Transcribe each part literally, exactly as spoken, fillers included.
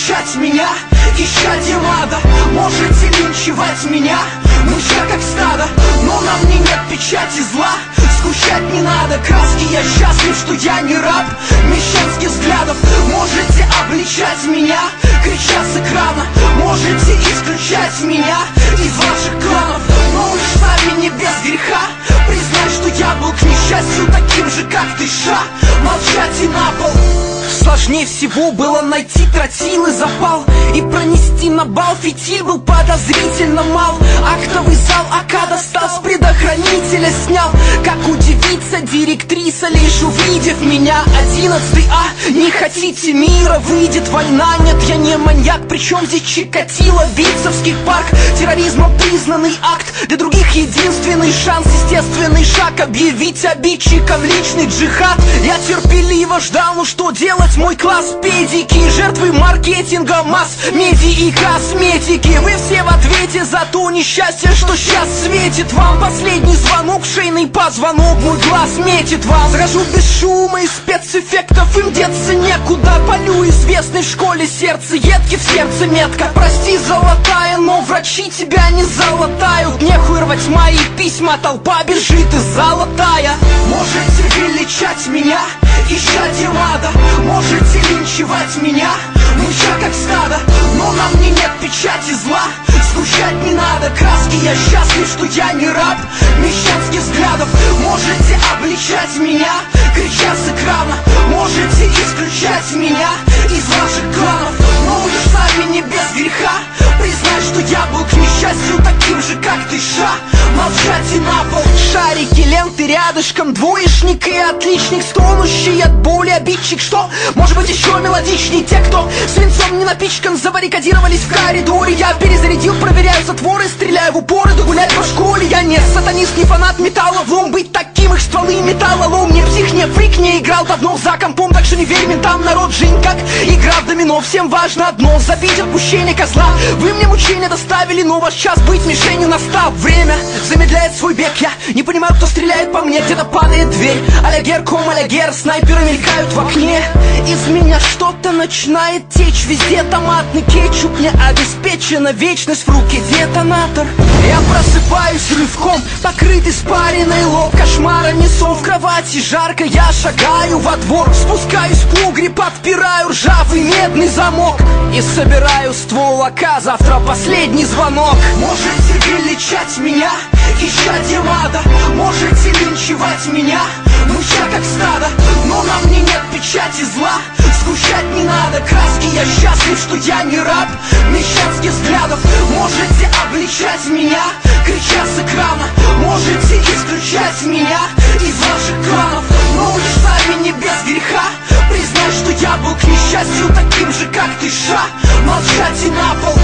величать меня исчадьем ада. Можете линчевать меня, мыча как стадо, но на мне нет печати зла. Скучать не надо, краски, я счастлив, что я не раб мещанских взглядов. Можете обличать меня, крича с экрана, можете исключать меня из ваших кланов, но уж сами не без греха признать, что я был к несчастью таким же, как ты, ша. Молчать и на пол. Сложнее всего было найти тротил и запал и пронести на бал. Фитиль был подозрительно мал. Актовый зал АК достал, с предохранителя снял. Как удивится директриса, лишь увидев меня. Одиннадцатый А, не хотите мира, выйдет война. Нет, я не маньяк, причем здесь Чикатило. Битцевский парк, терроризмом признанный акт. Для других единственный шанс, естественный шаг, объявить обидчиком личный джихад. Я терпеливо ждал, ну что делать? Мой класс педики, жертвы маркетинга, масс, медии и косметики. Вы все в ответе за то несчастье, что сейчас светит вам. Последний звонок, шейный позвонок, мой глаз метит вам. Схожу без шума и спецэффектов, им деться некуда. Полю известной школе, сердце едки, в сердце метка. Прости, золотая, но врачи тебя не залатают. Нехуй рвать мои письма, толпа бежит и золотая. Можете величать меня исчадьем ада, можете линчевать меня, мыча как стадо, но на мне нет печати зла. Скучать не надо, краски, я счастлив, что я не раб мещанских взглядов. Можете обличать меня, крича с экрана, можете исключать меня из ваших кланов, но вы сами не без греха признать, что я был к несчастью таким же, как ты, ша. Молчать и на пол. Шарики, ленты рядышком, двоечник и отличник, стонущий от боли обидчик. Что может быть еще мелодичней? Те, кто свинцом не напичкан, забаррикадировались в коридоре. Я перезарядил, проверяю затворы, стреляю в упор, иду гулять по школе. Я не сатанист, не фанат металла, влом быть таким их стволы металлолом. Не псих, не фрик, не играл давно за компом, так что не верь ментам, народ жизнь как игра в домино. Всем важно одно, забить отпущение козла. Вы мне мучения доставили, но ваш час быть мишенью настал. Время замедляет свой бег, я не понимаю, кто стреляет по мне. Где-то падает дверь, а-ля гер-ком, а-ля гер, снайперы мелькают в окне. Из меня что-то начинает течь, везде томатный кетчуп. Не обеспечена вечность, в руке детонатор. Я просыпаюсь рывком, покрыт испаренный лоб. Кошмара несу в кровати, жарко, я шагаю во двор. Спускаюсь в погреб, подпираю ржавый медный замок и собираю ствол АК, завтра последний звонок. Можете величать меня исчадьем ада, можете линчевать меня, мыча как стадо, но на мне нет печати зла. Скучать не надо, краски, я счастлив, что я не раб мещанских взглядов. Можете обличать меня, крича с экрана, можете исключать меня из ваших кланов, но вы сами не без греха признать, что я был к несчастью таким же, как ты, ша. Молчать и на пол.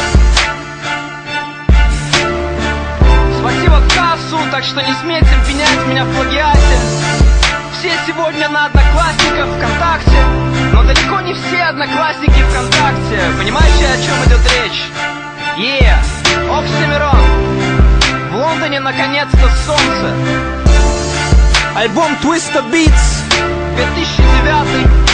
Спасибо в кассу, так что не смейте обвинять меня в плагиате. Все сегодня на Одноклассниках, ВКонтакте, но далеко не все одноклассники ВКонтакте. Понимаете, о чем идет речь? Е, Оксимирон. В Лондоне наконец-то солнце. Альбом Twista Beats две тысячи девятый.